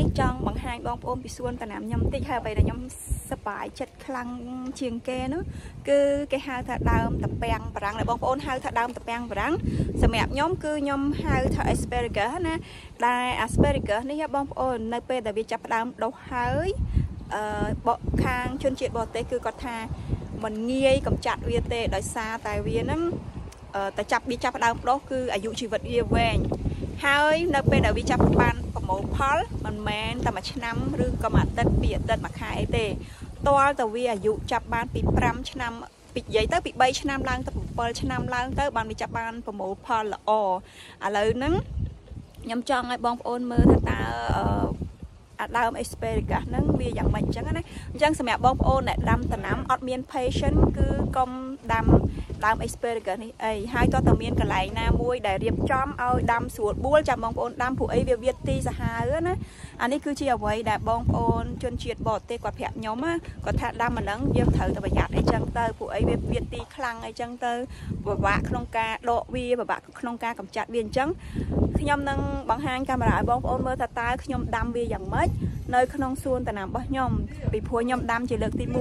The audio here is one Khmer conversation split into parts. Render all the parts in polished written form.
នេះចង់បង្ហាញបងប្អូនពីសួនតំណាំខ្ញុំតិចហើយអ្វីដែលខ្ញុំសប្បាយចិត្តខ្លាំងជាងគេនោះគឺគេហៅថាដើមតាពាំងបារាំងដែលបងប្អូនហៅថាដើមតាពាំងបារាំងសម្រាប់ខ្ញុំគឺខ្ញុំហៅថា asparagus ណាដែល asparagus នេះបងប្អូននៅពេលដែលវាចាប់ផ្ដើមដុះហើយខាងជនជាតិបរទេសគឺគាត់ថាមិនងាយកម្ចាត់វាទេដោយសារតែវាហ្នឹងតែចាប់ផ្ដើមដុះគឺអាយុជីវិតវាវែងហើយនៅពេលដែលវាចាប់បានប្រមូលផលមិនមែនតែមួយឆ្នាំឬក៏មួយអាទិត្យពីរអាទិត្យមួយខែអីទេតលតែវាអាយុចាប់បានពី5ឆ្នាំពីនិយាយទៅពី3ឆ្នាំឡើងទៅ7ឆ្នាំឡើងទៅបានវាចាប់បានប្រមូលផលល្អឥឡូវហ្នឹងខ្ញុំចង់ឲ្យបងប្អូនមើលថាតើដើម asparagus ហ្នឹងវាយ៉ាងម៉េចអញ្ចឹងណាអញ្ចឹងសម្រាប់បងប្អូនដែលដាំដំណាំអត់មាន patience គឺកុំដាំដើម asparagus នេះអីហើយតើតើមានកន្លែងណាមួយដែលរៀបចំឲ្យដាំស្រួលបួលចាំបងប្អូនដាំព្រោះអីវាវាទីសាហាវណាអានេះគឺជាអ្វីដែលបងប្អូនជនជាតិបរទេសគាត់ប្រាប់ខ្ញុំណាគាត់ថាដាំអាហ្នឹងយើងត្រូវតែប្រយ័ត្នអីចឹងទៅព្រោះអីវាវាទីខ្លាំងអីចឹងទៅពិបាកក្នុងការដកវាពិបាកក្នុងការកម្ចាត់វាអញ្ចឹងខ្ញុំនឹងបង្ហាញកាមេរ៉ាឲ្យបងប្អូនមើលថាតើខ្ញុំដាំវាយ៉ាងម៉េចនៅក្នុងសួនតំណាំរបស់ខ្ញុំពីព្រោះខ្ញុំដាំជាលើកទី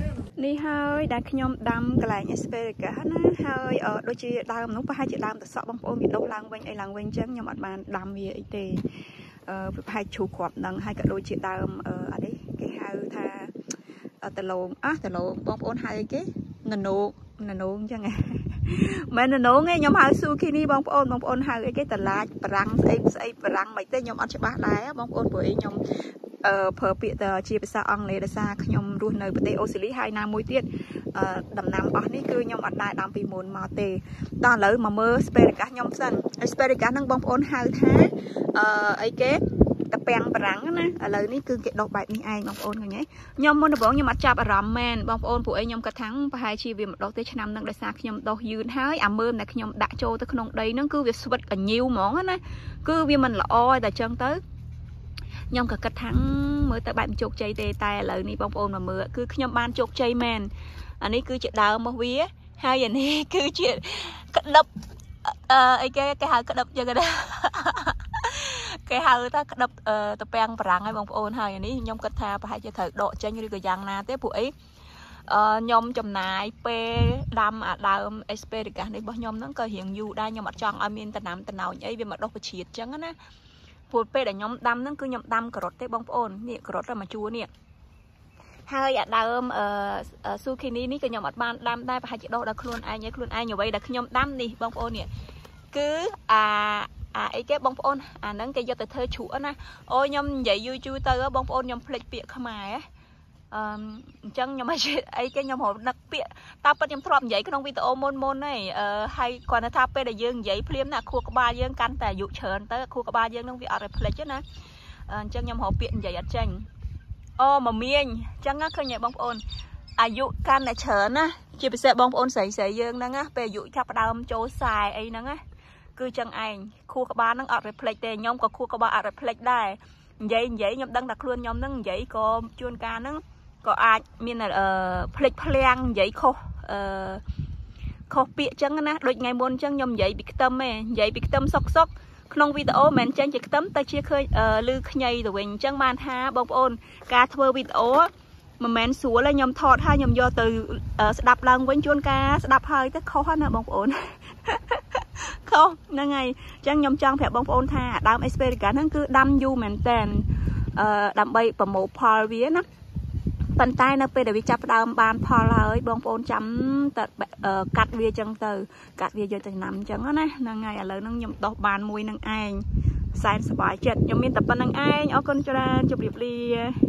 1នេះហើយដែលខ្ញុំដាំកន្លែង asparagus ណាហើយដូចជាដើមនោះប្រហែលជាដើមតសក់បងប្អូនវាដុះឡើងវិញអីឡើងវិញអញ្ចឹងខ្ញុំអត់បានដាំវាអីទេប្រហែលជ្រូកគ្រាប់ហ្នឹងហើយក៏ដូចជាដើមអានេះគេហៅថាតឡងតឡងបងប្អូនហៅអីគេណណូអញ្ចឹងមិនណណងទេខ្ញុំហៅស៊ូគីនីបងប្អូនហៅអីគេតឡាចបារាំងស្អីបារាំងមិនទេខ្ញុំអត់ច្បាស់ដែរបងប្អូនព្រោះខ្ញុំប្រើពាក្យទៅជាភាសាអង់គ្លេសដោយសារខ្ញុំរស់នៅប្រទេសអូស្ត្រាលីហើយណាមួយទៀតដំណាំអស់នេះគឺខ្ញុំអត់ដែរដាំពីមុនមកទេដល់ឥឡូវមកមើល asparagus ខ្ញុំសិន asparagus ហ្នឹងបងប្អូនហៅថាអីគេតាពាំងបារាំងណាឥឡូវនេះគឺគេដុះបែបនេះឯងបងប្អូនឃើញទេខ្ញុំមុនដំបូងខ្ញុំអត់ចាប់អារម្មណ៍មែនបងប្អូនព្រោះអីខ្ញុំគិតថាប្រហែលជាវាមិនដុះទេឆ្នាំហ្នឹងដោយសារខ្ញុំដុះយឺនហើយអាមើមដែលខ្ញុំដាក់ចូលទៅក្នុងដីហ្នឹងគឺវាស្វិតកញៀវហ្មងណាគឺវាមិនល្អតែចឹងទៅខ្ញុំក៏គិតថាមើលទៅបែបជោគជ័យទេតែឥឡូវនេះបងប្អូនមកមើលគឺខ្ញុំបានជោគជ័យមែនអានេះគឺជាដើមរបស់វាហើយអានេះគឺជាក្តឹបអីគេហៅក្តឹបចឹងណាគេហៅថាក្តឹបតាពាំងបារាំងហើយបងប្អូនហើយអានេះខ្ញុំគិតថាប្រហែលជាត្រូវដកចេញឬក៏យ៉ាងណាទេព្រោះអីខ្ញុំចំណាយពេលដាំអាដើម asparagus នេះរបស់ខ្ញុំហ្នឹងក៏រៀងយូរដែរខ្ញុំអត់ចង់ឲ្យមានតំណាំតំណោញអីវាមកដុះបជាតិចឹងណាព្រោះពេលដែលខ្ញុំដាំហ្នឹងគឺខ្ញុំដាំការ៉ុតទេបងប្អូននេះការ៉ុតតែមួយជួរនេះហើយអាដើមស៊ូគីនីនេះក៏ខ្ញុំអត់បានដាំដែរប្រហែលជាដុះដល់ខ្លួនឯងអ្វីដែលខ្ញុំដាំនេះបងប្អូននេះគឺអីគេបងប្អូនអាហ្នឹងគេយកទៅធ្វើជ្រក់ណាអូខ្ញុំនិយាយយូរទៅបងប្អូនខ្ញុំភ្លេចពាក្យខ្មែរអញ្ចឹងខ្ញុំអីគេខ្ញុំរកនឹកពាក្យតើពិតខ្ញុំធ្លាប់និយាយក្នុងវីដេអូមុនហីហើយគាត់ថាពេលដែលយើងនិយាយភ្លាមណាខួរក្បាលយើងកាន់តែអាយុច្រើនទៅខួរក្បាលយើងនឹងវាអត់ឲ្យភ្លេចទេណាអញ្ចឹងខ្ញុំរកពាក្យនិយាយអត់ចេញអូមមាញអញ្ចឹងឃើញទេបងប្អូនអាយុកាន់តែច្រើនណាជាពិសេសបងប្អូនស្រីយើងហ្នឹងណាពេលអាយុចាប់ផ្ដើមចូល40អីហ្នឹងណាគឺចឹងឯងខួរក្បាលហ្នឹងអត់ reflect ទេខ្ញុំក៏ខួរក្បាលអត់ reflect ដែរនិយាយខ្ញុំដឹងថាខ្លួនខ្ញុំហ្នឹងនិយាយក៏ជួនកាលហ្នឹងក៏អាចមានភ្លេចភ្លាំងនិយាយខុសពាក្យចឹងណាដូចថ្ងៃមុនចឹងខ្ញុំនិយាយពីខ្ទឹមឯងនិយាយពីខ្ទឹមសុកក្នុងវីដេអូមិនចេញជាខ្ទឹមតែជាឃើញឮខ្ញីទៅវិញអញ្ចឹងបានថាបងប្អូនការធ្វើវីដេអូមិនមែនស្រួលទេខ្ញុំថតហើយខ្ញុំយកទៅស្ដាប់ឡើងវិញជួនកាលស្ដាប់ហើយទៅខុសណាបងប្អូនខុសហ្នឹងហើយអញ្ចឹងខ្ញុំចង់ប្រាប់បងប្អូនថាដើម asparagus ហ្នឹងគឺដាំយូរមែនតើដើម្បីប្រមូលផលវាណាប៉ុន្តែនៅពេលដែលវាចាប់ផ្ដើមបានផលហើយបងប្អូនចាំតែកាត់វាចឹងទៅកាត់វាយកទៅដំណាំចឹងណាហ្នឹងហើយឥឡូវហ្នឹងខ្ញុំដោះបានមួយនឹងឯងសែនសប្បាយចិត្តខ្ញុំមានតែប៉ុណ្្នឹងឯងអរគុណច្រើនជម្រាបលា